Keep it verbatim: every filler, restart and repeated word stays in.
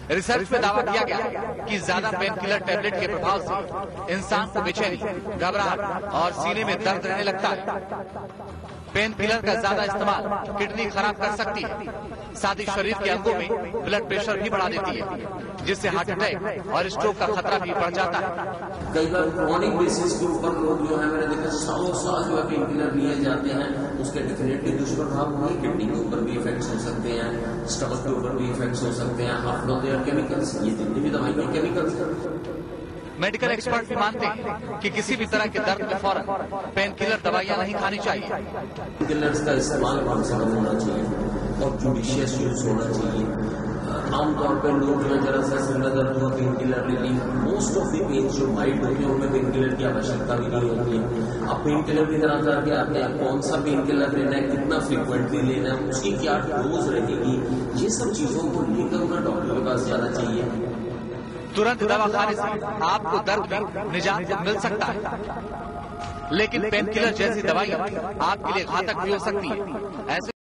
Research میں دعویٰ کیا گیا کہ زیادہ پین کلر ٹیبلٹ کے پربھاؤ سے انسان کو بے چینی، گھبراہٹ اور سینے میں درد رہنے لگتا ہے۔ پین کلر کا زیادہ استعمال کڈنی خراب کر سکتی ہے، ساتھ ہی شریر کے انگوں میں بلڈ پریشر بھی بڑھا دیتی ہے، جس سے ہارٹ اٹیک اور اسٹروک کا خطرہ بھی بڑھ جاتا ہے۔ کئی بار کرونک بیسس کے اوپر لوگ جو ہے میں نے دیکھا سالوں سال جو ہے پین کلر لیے جاتے ہیں، اس کے ڈیفینیٹلی دشپربھاؤ ہوئے، کڈنی کے اوپر بھی افیکٹس ہو سکتے ہیں، اسٹمک کے اوپر بھی افیکٹس ہو سکتے ہیں، ہاپلوں دے کیمیکلس، یہ جتنی بھی دوائی کے کیمیکلس۔ میڈیکل ایکسپرٹ بھی مانتے ہیں کہ کسی بھی طرح کے درد میں فوراً پین کلر دوائیاں نہیں کھانی چاہیے۔ پین کلرز کا استعمال کم سے کم ہونا چاہیے اور جوڈیشیس یوز ہونا چاہیے۔ عام طور پہ لوگ جو ہے ذرا سا سر میں درد ہوا پین کلر لے لی، موسٹ آف دی پینس جو مائلڈ ہوتے ہیں ان میں پین کلر کی آوشکتا بھی نہیں ہوتی ہے۔ اب پین کلر کی طرح طرح کے آتے ہیں، کون سا پین کلر لینا ہے، کتنا فریکوینٹلی لینا ہے، اس کی کیا ڈوز رہے گی، یہ سب چیزوں کو لے کر انہیں ڈاکٹر کے پاس جانا چاہیے۔ ترنت دوا کھانے سے آپ کو درد میں نجات مل سکتا ہے، لیکن پین کلر جیسی دوائیاں آپ کے لیے گھاتک بھی ہو سکتی ہیں۔ ایسے